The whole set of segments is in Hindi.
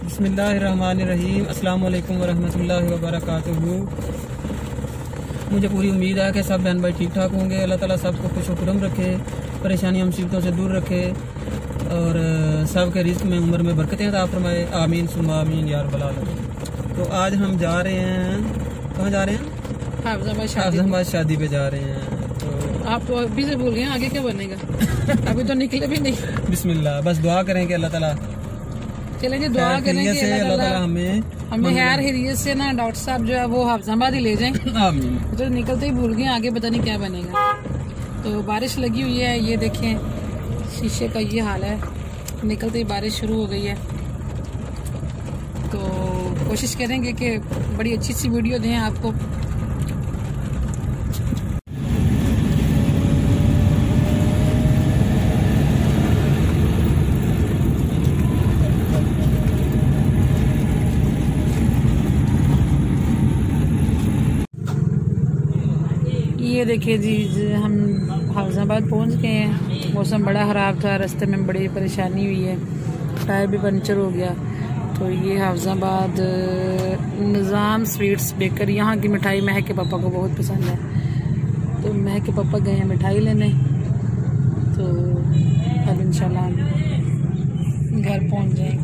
बिस्मिल्लाहिर्रहमानिर्रहीम अस्सलाम वालेकुम वरहमतुल्लाहि वबरकातुहू। मुझे पूरी उम्मीद है कि सब बहन भाई ठीक ठाक होंगे। अल्लाह ताला सबको खुश खुरम रखे, परेशानियों मुसीबतों से दूर रखे और सब के रिज़्क़ में उम्र में बरकतें अता फरमाए। आमीन सुम्मा आमीन या रब्बल आलमीन। तो आज हम जा रहे हैं, कहाँ जा रहे हैं? हाफिज़ाबाद शादी पे जा रहे हैं। तो आप तो अभी से बोल रहे हैं, आगे क्या बनेगा? अभी तो निकले भी नहीं। बिस्मिल्लाह, बस दुआ करें कि अल्लाह ताला चलेंगे, दुआ करेंगे से अल्लाह ताला हमें खैर खैरियत से ना डॉक्टर साहब जो है वो हाफिज़ाबाद ही ले जाएं। आमीन। तो निकलते ही भूल गए, आगे पता नहीं क्या बनेगा। तो बारिश लगी हुई है, ये देखें शीशे का ये हाल है। निकलते ही बारिश शुरू हो गई है। तो कोशिश करेंगे कि बड़ी अच्छी सी वीडियो दें आपको। ये देखिए जी, हम हाफिज़ाबाद पहुंच गए हैं। मौसम बड़ा ख़राब था, रास्ते में बड़ी परेशानी हुई है, टायर भी पंचर हो गया। तो ये हाफिज़ाबाद निज़ाम स्वीट्स बेकर, यहाँ की मिठाई महक के पापा को बहुत पसंद है। तो महक के पापा गए हैं मिठाई लेने। तो अब इंशाल्लाह घर पहुंच जाएंगे।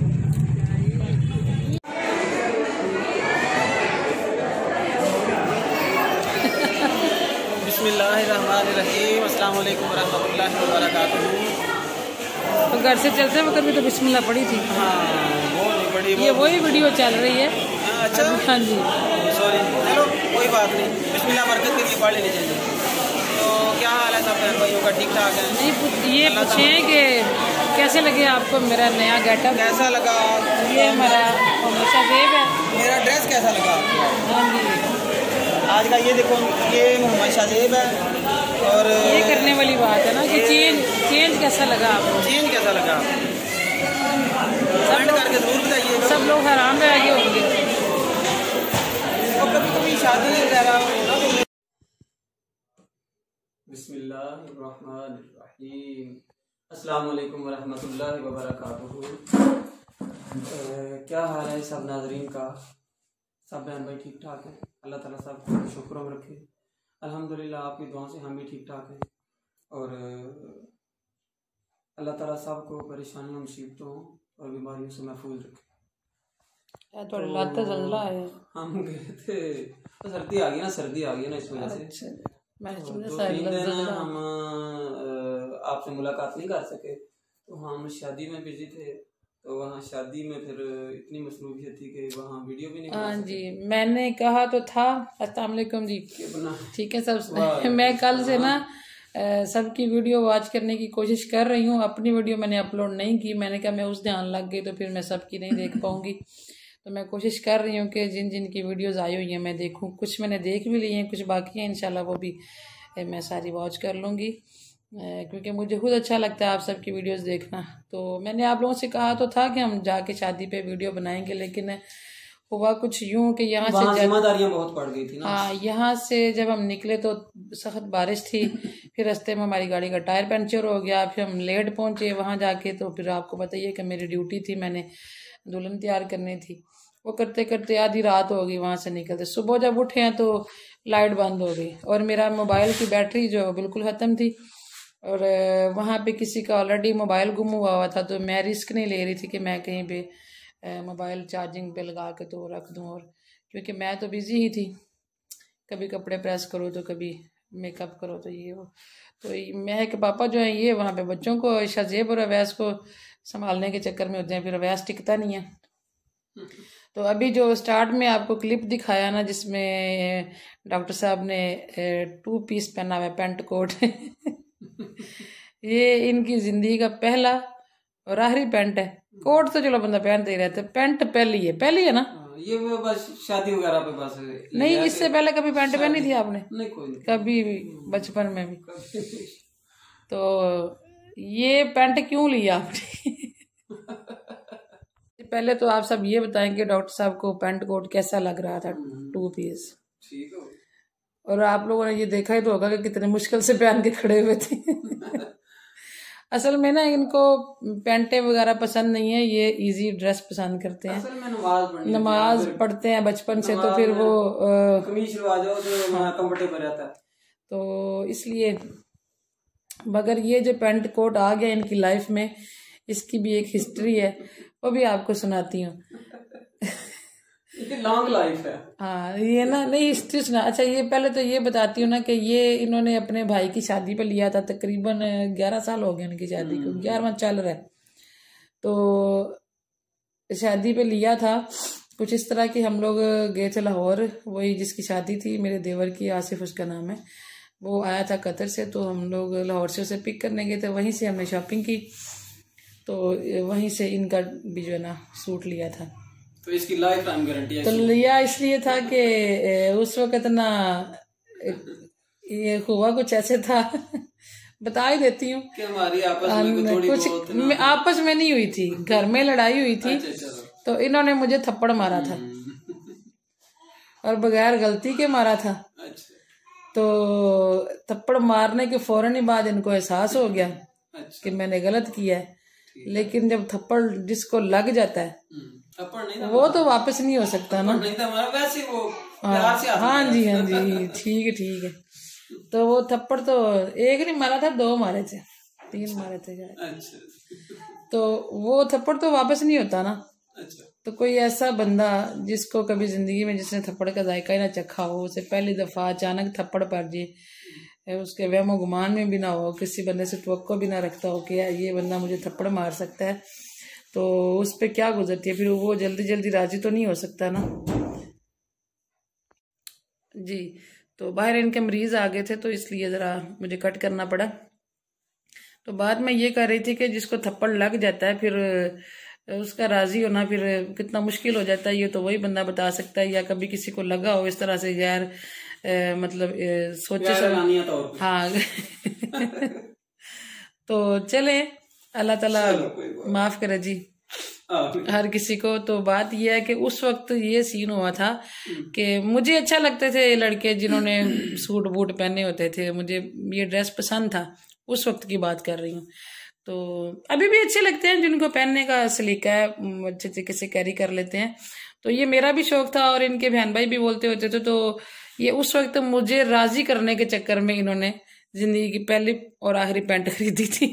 बिस्मिल्लाहिर्रहमानिर्रहीम अस्सलाम वालेकुम वरहमतुल्लाहि वबरकातुहू। तो घर से चलते वक्त भी तो बिस्मिल्लाह पड़ी थी। हाँ, वो नहीं पड़ी, ये वही वीडियो चल रही है। अच्छा, हाँ जी, सॉरी, चलो कोई बात नहीं। बिस्मिल्लाह बरकत के लिए पढ़ लेनी चाहिए। तो क्या हाल है सब बहन भाइयों का? ठीक ठाक है? नहीं, ये पूछें कि कैसे लगे आपको मेरा नया गेटअप? कैसा लगा? ये हमारा हमेशा वेब है। मेरा ड्रेस कैसा लगा आपको? हाँ जी, आज का ये देखो, ये मोहम्मद शाहजेब है। और ये करने वाली बात है ना कि चेंज कैसा लगा आपको? चेंज कैसा लगा? कमेंट करके जरूर बताइएगा। सब लोग हैरान रह गए होंगे। और कभी कभी शादी वगैरह होना। बिस्मिल्लाहिर्रहमानिर्रहीम अस्सलाम वालेकुम वरहमतुल्लाहि वबरकातुहू। क्या हाल है सब नाज़रीन का? सब बहन भाई ठीक ठाक हैं? अल्लाह ताला सबको शुक्र रखे। अल्हम्दुलिल्लाह आपकी दुआ से हम भी ठीक ठाक हैं। और अल्लाह ताला सबको परेशानियों, मुसीबतों और बीमारियों से महफूज रखे। तो हम गए थे तो सर्दी आ गई ना, सर्दी आ गई ना, इस वजह से तो 2-3 दिन हम आपसे मुलाकात नहीं कर सके। तो हम शादी में बिजी थे। तो वहाँ शादी में फिर इतनी मसरूफियत थी कि वहाँ वीडियो भी नहीं बना सके। जी, मैंने कहा तो था। अस्सलाम वालेकुम जी, ठीक है सब। मैं कल से ना सबकी वीडियो वॉच करने की कोशिश कर रही हूँ। अपनी वीडियो मैंने अपलोड नहीं की। मैंने कहा मैं उस ध्यान लग गई तो फिर मैं सबकी नहीं देख पाऊंगी। तो मैं कोशिश कर रही हूँ कि जिन जिन की वीडियोस आई हुई हैं मैं देखूँ। कुछ मैंने देख भी ली हैं, कुछ बाकी हैं। इंशाल्लाह वो भी मैं सारी वॉच कर लूँगी, क्योंकि मुझे खुद अच्छा लगता है आप सबकी वीडियोस देखना। तो मैंने आप लोगों से कहा तो था कि हम जाके शादी पे वीडियो बनाएंगे, लेकिन हुआ कुछ यूं कि यहाँ से जिम्मेदारियां बहुत पड़ गई थी ना। हाँ, यहाँ से जब हम निकले तो सख्त बारिश थी। फिर रास्ते में हमारी गाड़ी का टायर पंचर हो गया। फिर हम लेट पहुंचे वहाँ जाके। तो फिर आपको बताइए कि मेरी ड्यूटी थी, मैंने दुल्हन तैयार करनी थी। वो करते करते आधी रात हो गई वहाँ से निकलते। सुबह जब उठे हैं तो लाइट बंद हो गई और मेरा मोबाइल की बैटरी जो बिल्कुल ख़त्म थी। और वहाँ पे किसी का ऑलरेडी मोबाइल गुम हुआ था। तो मैं रिस्क नहीं ले रही थी कि मैं कहीं पे मोबाइल चार्जिंग पे लगा के तो रख दूँ। और क्योंकि मैं तो बिज़ी ही थी, कभी कपड़े प्रेस करो तो कभी मेकअप करो तो ये वो। तो मैं के पापा जो है ये वहाँ पे बच्चों को, शाहजेब और अवैस को संभालने के चक्कर में होते हैं। फिर अवैस टिकता नहीं है। तो अभी जो स्टार्ट में आपको क्लिप दिखाया ना, जिसमें डॉक्टर साहब ने 2 पीस पहना हुआ है, पेंट कोट ये इनकी जिंदगी का पहला और आखिरी पेंट है। कोट तो चलो बंदा पहनते ही रहता है, पेंट पहली है ना। ये बस शादी वगैरह पे बस नहीं, इससे पहले कभी पेंट पहनी थी आपने? नहीं, कोई नहीं, कभी भी बचपन में भी। तो ये पेंट क्यों लिया आपने? पहले तो आप सब ये बताएं कि डॉक्टर साहब को पेंट कोट कैसा लग रहा था 2 पीस? ठीक है। और आप लोगों ने ये देखा ही तो होगा कि कितने मुश्किल से पहन के खड़े हुए थे। असल में ना इनको पैंटे वगैरह पसंद नहीं है, ये इजी ड्रेस पसंद करते हैं। असल में नमाज पढ़ते हैं बचपन से, तो फिर वो कमीज सिलवा जाओ तो कंफर्टेबल रहता है, तो इसलिए। मगर ये जो पैंट कोट आ गया इनकी लाइफ में, इसकी भी एक हिस्ट्री है, वो भी आपको सुनाती हूँ। लॉन्ग लाइफ है। हाँ, ये ना नहीं हिस्ट्री सुना। अच्छा, ये पहले तो ये बताती हूँ ना कि ये इन्होंने अपने भाई की शादी पे लिया था, तकरीबन 11 साल हो गए उनकी शादी को, 11वां चल रहा है। तो शादी पे लिया था कुछ इस तरह की, हम लोग गए थे लाहौर, वही जिसकी शादी थी मेरे देवर की, आसिफ उसका नाम है, वो आया था कतर से, तो हम लोग लाहौर से उसे पिक करने गए थे, वहीं से हमने शॉपिंग की, तो वहीं से इनका भी जो है ना सूट लिया था। तो इसकी लाइफ टाइम गारंटी है। तो लिया इसलिए था कि उस वक्त ना ये हुआ कुछ ऐसे था बता ही देती हूँ कि हमारी आपस में थोड़ी कुछ आपस में नहीं हुई थी, घर में लड़ाई हुई थी। तो इन्होंने मुझे थप्पड़ मारा था और बगैर गलती के मारा था। तो थप्पड़ मारने के फौरन ही बाद इनको एहसास हो गया कि मैंने गलत किया है, लेकिन जब थप्पड़ जिसको लग जाता है वो तो वापस नहीं हो सकता ना। वैसे वो हाँ जी ठीक है। तो वो थप्पड़ तो एक नहीं मारा था, 2 मारे थे, 3 मारे थे शायद। तो वो थप्पड़ तो वापस नहीं होता ना। तो कोई ऐसा बंदा जिसको कभी जिंदगी में जिसने थप्पड़ का जायका ही ना चखा हो, उसे पहली दफा अचानक थप्पड़ पड़ जाए, उसके वहमो गुमान में भी ना हो, किसी बंदे से तवक्को भी ना रखता हो कि ये बंदा मुझे थप्पड़ मार सकता है, तो उस पर क्या गुजरती है, फिर वो जल्दी जल्दी राजी तो नहीं हो सकता ना जी। तो बाहर इनके मरीज आ गए थे, तो इसलिए ज़रा मुझे कट करना पड़ा। तो बाद में ये कह रही थी कि जिसको थप्पड़ लग जाता है फिर उसका राजी होना फिर कितना मुश्किल हो जाता है, ये तो वही बंदा बता सकता है, या कभी किसी को लगा हो इस तरह से यार मतलब सोचे सब। हाँ तो चले, अल्लाह ताला माफ करे जी हर किसी को। तो बात यह है कि उस वक्त ये सीन हुआ था कि मुझे अच्छा लगते थे लड़के जिन्होंने सूट बूट पहने होते थे, मुझे ये ड्रेस पसंद था, उस वक्त की बात कर रही हूँ। तो अभी भी अच्छे लगते हैं जिनको पहनने का सलीका है, अच्छे तरीके से कैरी कर लेते हैं। तो ये मेरा भी शौक था और इनके बहन भाई भी बोलते होते थे। तो ये उस वक्त मुझे राजी करने के चक्कर में इन्होंने जिंदगी की पहली और आखिरी पैंट खरीदी थी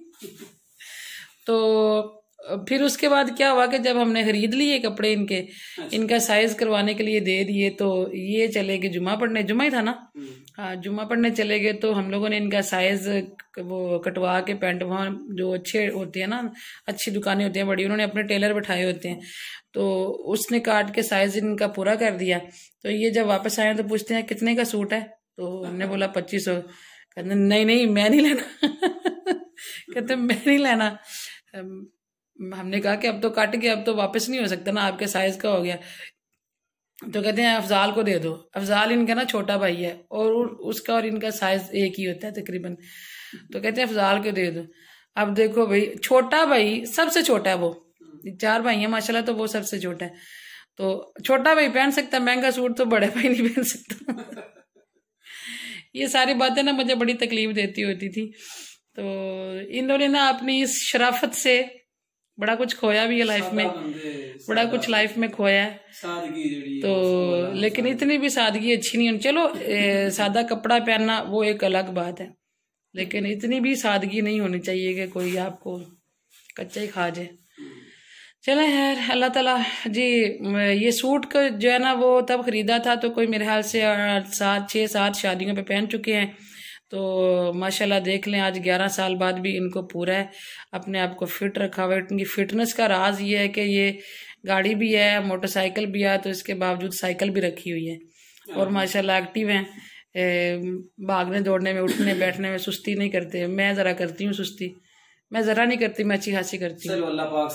तो फिर उसके बाद क्या हुआ कि जब हमने खरीद लिए कपड़े इनके, इनका साइज करवाने के लिए दे दिए, तो ये चले गए जुमा पढ़ने, जुमा ही था ना, हाँ जुमा पढ़ने चले गए। तो हम लोगों ने इनका साइज वो कटवा के पैंट, वहाँ जो अच्छे होते हैं ना, अच्छी दुकानें होती हैं बड़ी, उन्होंने अपने टेलर बैठाए होते हैं, तो उसने काट के साइज इनका पूरा कर दिया। तो ये जब वापस आए तो पूछते हैं कितने का सूट है, तो हमने बोला 2500। कहते नहीं मैं नहीं लेना कहते मैं नहीं लेना। हमने कहा कि अब तो काट के अब तो वापस नहीं हो सकता ना, आपके साइज का हो गया। तो कहते हैं अफजाल को दे दो। अफजाल इनका ना छोटा भाई है और उसका और इनका साइज एक ही होता है तकरीबन। तो कहते हैं अफजाल को दे दो। अब देखो भाई, छोटा भाई सबसे छोटा है, वो 4 भाई है माशाल्लाह, तो वो सबसे छोटा है। तो छोटा भाई पहन सकता है महंगा सूट, तो बड़े भाई नहीं पहन सकता ये सारी बातें ना मुझे बड़ी तकलीफ देती होती थी। तो इन्होंने ना अपनी इस शराफत से बड़ा कुछ खोया भी है लाइफ में, बड़ा कुछ लाइफ में खोया है। तो लेकिन इतनी भी सादगी अच्छी नहीं होनी। चलो सादा कपड़ा पहनना वो एक अलग बात है, लेकिन इतनी भी सादगी नहीं होनी चाहिए कि कोई आपको कच्चा ही खा जाए। चले यार, अल्लाह ताला जी। ये सूट का जो है ना वो तब खरीदा था, तो कोई मेरे ख्याल से 6-7 शादियों पे पहन चुके हैं। तो माशाल्लाह देख लें, आज 11 साल बाद भी इनको पूरा है अपने आप को फिट रखा हुआ है। इनकी फिटनेस का राज ये है कि ये गाड़ी भी है, मोटरसाइकिल भी है, तो इसके बावजूद साइकिल भी रखी हुई है और माशाल्लाह एक्टिव हैं। भागने दौड़ने में, उठने बैठने में सुस्ती नहीं करते। मैं ज़रा करती हूँ सुस्ती, मैं ज़रा नहीं करती, मैं अच्छी खासी करती हूँ।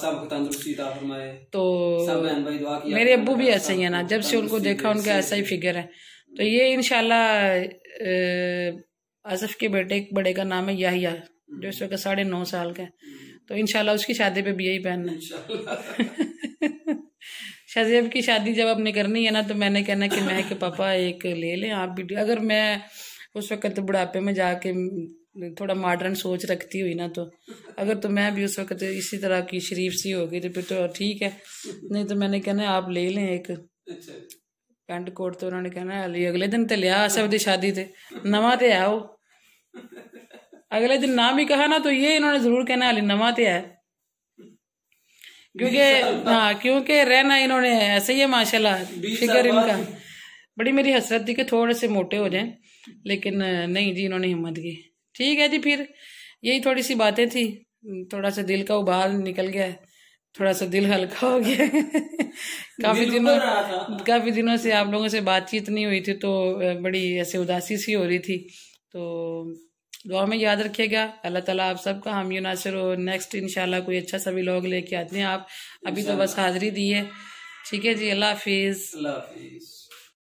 तो मेरे अब्बू भी ऐसे ही है ना, जब से उनको देखा उनका ऐसा ही फिगर है। तो ये इंशाल्लाह आसिफ के बेटे बड़े का नाम है याहिया, जो इस वक्त 9.5 साल का है। तो इंशाल्लाह उसकी शादी पे भी यही पहनना है शाहजेब की शादी जब अपने करनी है ना, तो मैंने कहना कि मैं कि पापा एक ले लें आप भी। अगर मैं उस वक्त बुढ़ापे में जाके थोड़ा मॉडर्न सोच रखती हुई ना, तो अगर तो मैं भी उस वक्त इसी तरह की शरीफ सी हो गई तो फिर तो ठीक है, नहीं तो मैंने कहना आप ले लें एक पैंट कोट। तो उन्होंने कहना अली अगले दिन तो लिया सब दी शादी थे नवा ते है वो, अगले दिन नाम ही कहा ना तो ये इन्होंने जरूर कहना अली नवा ते है, क्योंकि हाँ क्योंकि रहना इन्होंने ऐसे ही है माशाल्लाह, फिगर इनका। बड़ी मेरी हसरत थी कि थोड़े से मोटे हो जाएं, लेकिन नहीं जी इन्होंने हिम्मत की। ठीक है जी, फिर यही थोड़ी सी बातें थी, थोड़ा सा दिल का उबाल निकल गया है, थोड़ा सा दिल हल्का हो गया काफी दिनों से आप लोगों से बातचीत नहीं हुई थी, तो बड़ी ऐसे उदासी सी हो रही थी। तो दुआ में याद रखिएगा, अल्लाह ताला आप सबका हामी नासिर हो। नेक्स्ट इंशाल्लाह कोई अच्छा सा व्लॉग लेके आते हैं। आप अभी तो बस हाजिरी दी है। ठीक है जी, अल्लाह हाफिज।